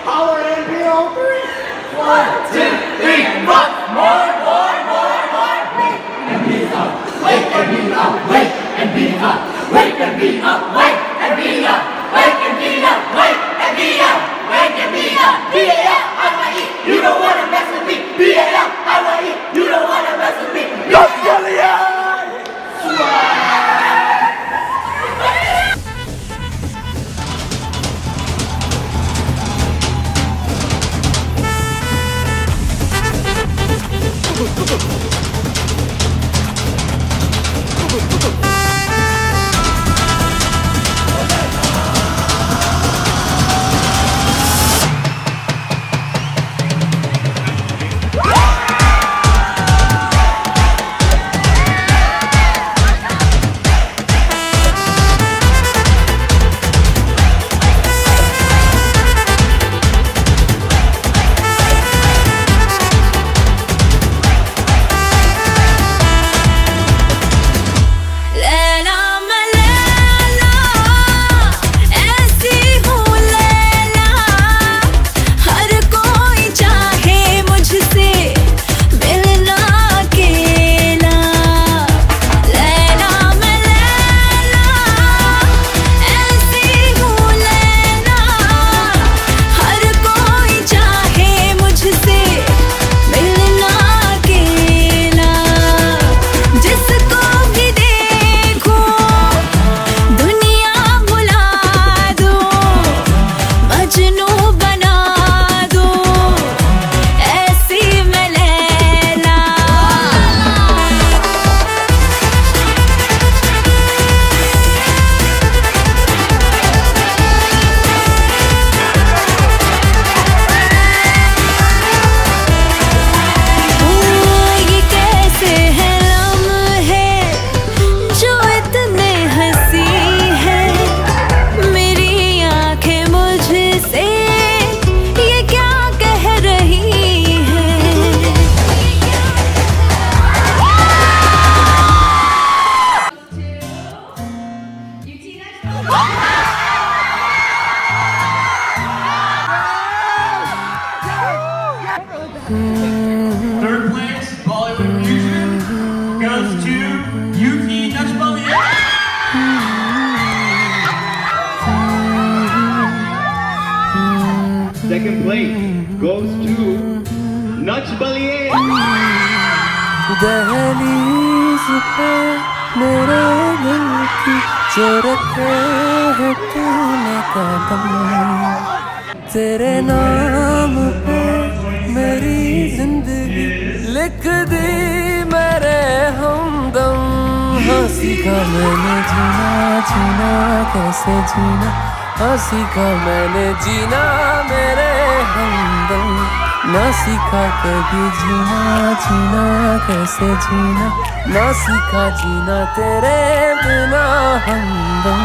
Holler NPO3. 1, 2, 3, 4. More. Wake and be up. Wake and be up. Wake and be up. Wake and be up. Wake and be up. Wake and be up. Wake and be up. Wake and be up. B-A-L-I-Y-E. You don't wanna mess with me. B-A-L-I-Y-E. You don't wanna mess with me. Nach Baliye. Third place, Bollywood Fusion, goes to Nach Baliye. Second place goes to Nach Baliye. दहलीज़ पे मेरे दिल की जो रखे है तूने कदम, तेरे नाम पे मेरी जिंदगी लिख दी मेरे हमदम। हाँ सीखा मैंने जीना कैसे जीना, हाँ सीखा मैंने जीना मेरे हमदम। ना सीखा कभी जीना कैसे जीना, ना सीखा जीना तेरे बिना हमदम।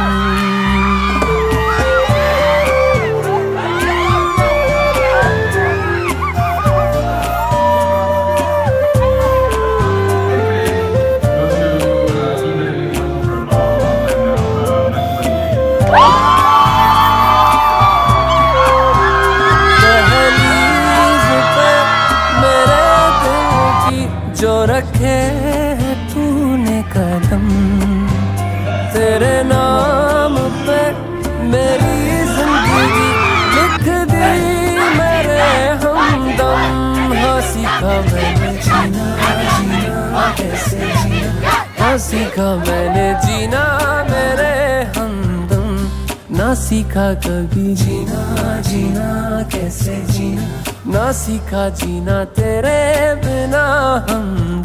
जो रखे है तूने कदम, तेरे नाम पे मेरी जिंदगी लिख दी मेरे हमदम। हाँ सीखा मैंने जीना कैसे जीना, हाँ सीखा मैंने जीना मेरे हमदम। ना सीखा कभी जीना कैसे जीना, ना सीखा जीना तेरे बिना हम